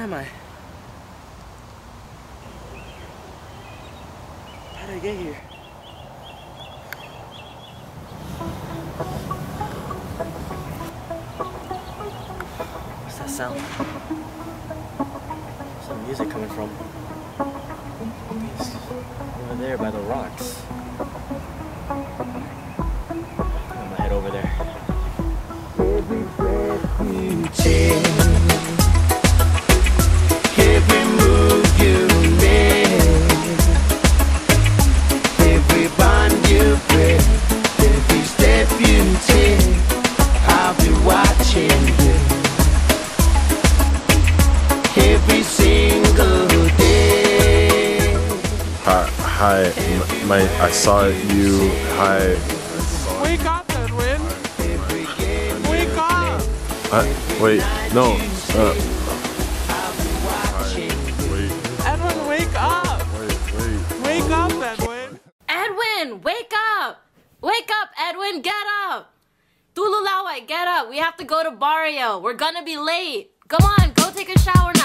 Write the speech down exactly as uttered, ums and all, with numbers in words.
am I? How did I get here? What's that sound? Where's the music coming from? It's over there by the rocks. I'm gonna head over there. Every breath you take, every move you make, every bond you break, every step you take, I'll be watching you every single day. Hi, hi, my, I saw you. Hi. Wake up, Edwin. Wake up. I, wait, no. Uh, hi, wait, Edwin, wake up. wait, wait. Wake up, Edwin. Edwin, wake up! Wake up, Edwin, get up! Tululaway, get up. We have to go to Barrio. We're gonna be late. Come on, go take a shower